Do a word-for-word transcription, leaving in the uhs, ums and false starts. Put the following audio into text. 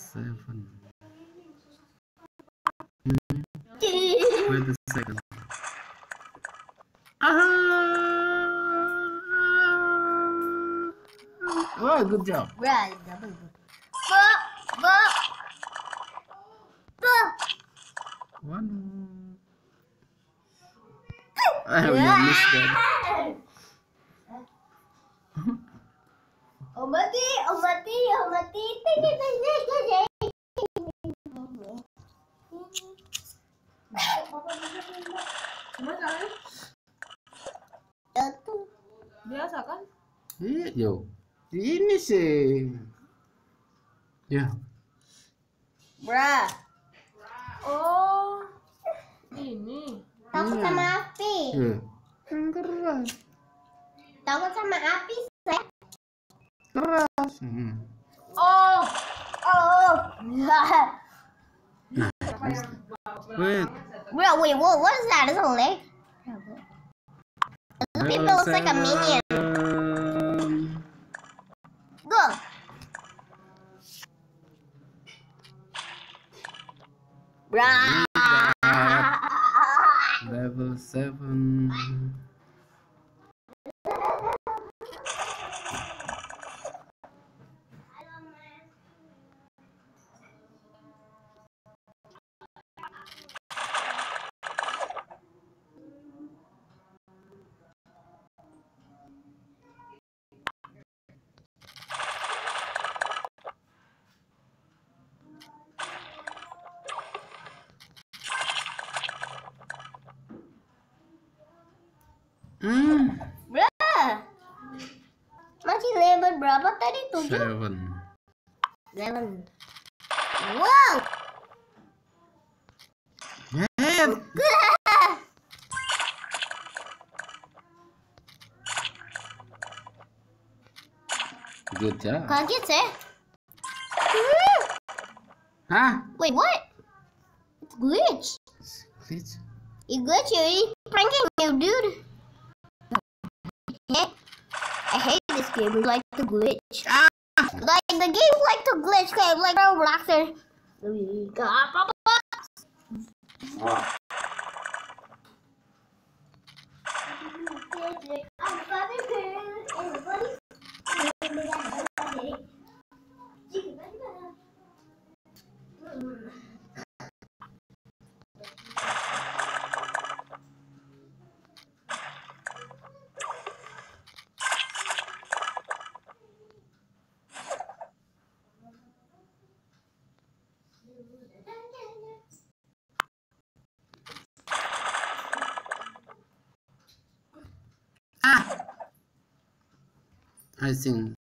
seven. Hmm. Wait a second. Ah! Oh, good job. Right, double good. Go, go, go. One. I have not missed that. Oh mati, oh mati, oh mati. Tinggi, tinggi, tinggi. Satu. Biasa kan? Iya, yo. Ini sih. Ya. Bra. Oh. Ini. Takut Iya. sama api. Iya. Yang keras. Takut sama api, saya. Keras. Hmm. Oh. Oh. Wait. Bro, wait, what, what is that? It's a leg. The people looks like a minion. Go. Bra. Level seven. Hmm. Bra. Masih level berapa tadi? Tujuh? Seven. Seven. Wow. Man. Good job. Kaget saya. Hah? Wait, what? It's glitch. Glitch? You glitch, you pranking you, dude. I hate this game. It's like the glitch. Ah! Like the game like to glitch. Okay, like Roblox. Oh. Ah! I think